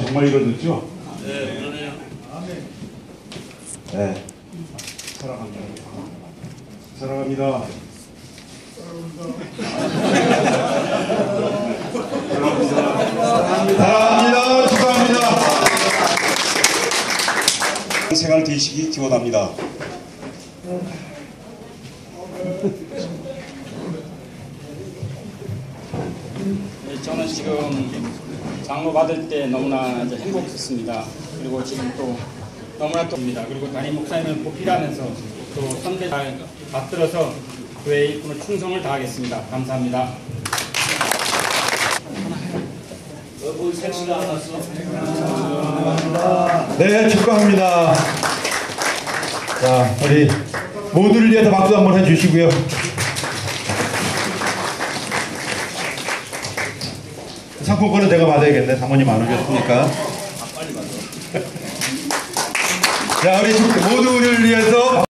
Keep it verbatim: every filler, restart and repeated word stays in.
정말 이뤄졌죠? 네, 그러네요. 네. 사랑합니다. 사랑합니다. 사랑합니다. 축하합니다. 생활 되시기 기원합니다. 네, 저는 지금 장로 받을 때 너무나 이제 행복했습니다. 그리고 지금 또 너무나 또입니다. 그리고 담임 목사님을 보필하면서 또 선대 잘 받들어서 교회 일꾼을 충성을 다하겠습니다. 감사합니다. 뭐 색시가 안 왔어? 네, 축하합니다. 자, 우리 모두를 위해서 박수 한번 해주시고요. 상품권은 제가 받아야겠네. 사모님 안 오셨으니까. 자, 우리 모두를 위해서